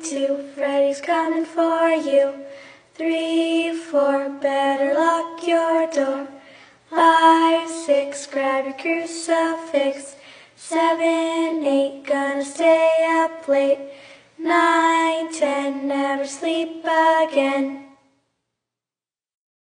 2, Freddy's coming for you. 3, 4, better lock your door. 5, 6, grab your crucifix. 7, 8, gonna stay up late. 9, 10, never sleep again.